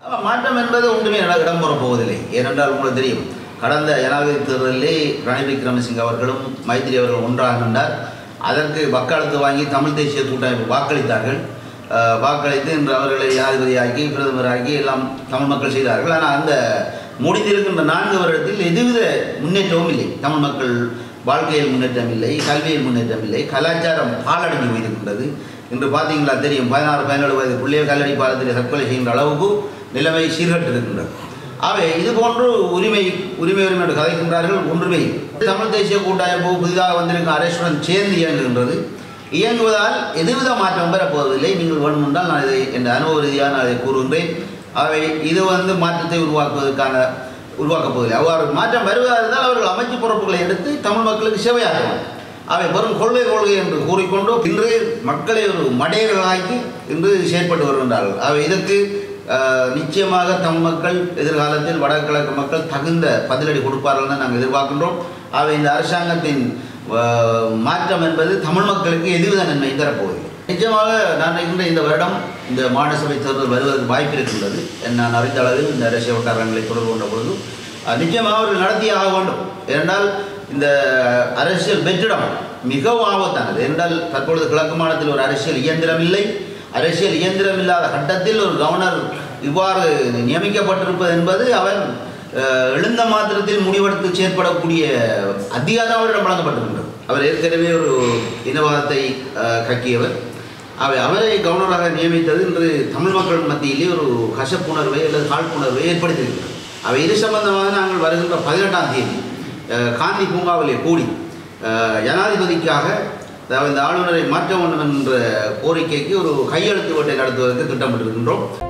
மாற்றம் என்பது ஒன்றுமே இடம்பெற போவதில்லை. ஏனென்றால் உங்களுக்கு தெரியும், கடந்த ஜனாதிபதி தேர்தலிலே ரணில் விக்ரமசிங்க அவர்களும் மைத்திரி அவர்கள் ஒன்றாக நின்றார். அதற்கு வாக்களித்து வாங்கி தமிழ் தேசிய கூட்டமைப்பு வாக்களித்தார்கள். வாக்களித்து இன்று அவர்களை ஜனாதிபதியாக்கி பிரதமராக்கி எல்லாம் தமிழ் மக்கள் செய்தார்கள். ஆனால் அந்த முடிந்திருக்கின்ற 4 வருடத்தில் எதுவித முன்னேற்றமும் இல்லை. தமிழ் மக்கள் வாழ்க்கையில் முன்னேற்றம் இல்லை, கல்வியில் முன்னேற்றம் இல்லை, கலாச்சாரம் பாலடைந்து போயிருக்கின்றது. இன்று பார்த்தீங்களா தெரியும், 16-17 வயது பிள்ளைகள் கல்லடி பாலத்தில் தற்கொலை செய்கின்ற அளவுக்கு நிலைமை சீர்கட்டு இருக்கின்றது. அவை இது போன்று உரிமை என்று கதைக்கின்றார்கள். ஒன்றுமே தமிழ் தேசிய கூட்டமைப்பு புதிதாக வந்திருக்கும் அரசுடன் சேர்ந்து இயங்குகின்றது. இயங்குவதால் எதுவித மாற்றம் பெறப்போவதில்லை. நீங்கள் வேண்டுமென்றால் நான் இதை என்ற அனுபவ ரீதியாக நான் இதை கூறுகின்றேன். அவை இது மாற்றத்தை உருவாக்கப்போவதில்லை. அவ்வாறு மாற்றம் வருவதாக இருந்தால் அவர்கள் அமைச்சு பொறுப்புகளை எடுத்து தமிழ் மக்களுக்கு சேவையாற்றுவார். அவை வெறும் கொள்கை என்று கூறிக்கொண்டு இன்று மக்களை ஒரு மடையர்களாக்கி இன்று செயற்பட்டு வருகின்றார்கள். அவை இதற்கு நிச்சயமாக தமிழ் மக்கள் எதிர்காலத்தில் வடகிழக்கு மக்கள் தகுந்த பதிலடி கொடுப்பார்கள் தான் நாங்கள் எதிர்பார்க்கின்றோம். அவை இந்த அரசாங்கத்தின் மாற்றம் என்பது தமிழ் மக்களுக்கு எதுவித நன்மை தரப்போவதில்லை. நிச்சயமாக நான் நினைக்கின்ற இந்த வருடம் இந்த மாநில சபை தேர்தல் வருவதற்கு வாய்ப்பு இருக்கின்றது. நான் அறிந்த அளவில் இந்த அரசியல் வட்டாரங்களை தொடர்பு கொண்ட பொழுது நிச்சயமாக அவர்கள் நடத்தியாக வேண்டும். ஏனென்றால் இந்த அரசியல் வெற்றிடம் மிகவும் ஆபத்தானது. என்றால் தற்பொழுது கிழக்கு மாநிலத்தில் ஒரு அரசியல் இயந்திரம் இல்லை. அரசியல் இயந்திரம் இல்லாத கட்டத்தில் ஒரு கவர்னர் இவ்வாறு நியமிக்கப்பட்டிருப்பது என்பது அவன் எழுந்த மாத்திரத்தில் முடிவெடுத்து செயற்படக்கூடிய அதிகாரம் அவரிடம் வழங்கப்பட்டிருக்கின்றது. அவர் ஏற்கனவே ஒரு இனவாதத்தை கக்கியவர். அவரை கவர்னராக நியமித்தது இன்று தமிழ் மக்கள் மத்தியிலே ஒரு கசப்புணர்வை அல்லது காழ்ப்புணர்வை ஏற்படுத்தியிருக்கிறது. அவை இது சம்பந்தமாக நாங்கள் வருகின்ற 18ஆம் தேதி காந்தி பூங்காவிலே கூடி ஜனாதிபதிக்காக இந்த ஆளுநரை மாற்ற வேண்டும் என்ற கோரிக்கைக்கு ஒரு கையெழுத்து வேட்டை நடத்துவதற்கு திட்டமிட்டிருக்கின்றோம்.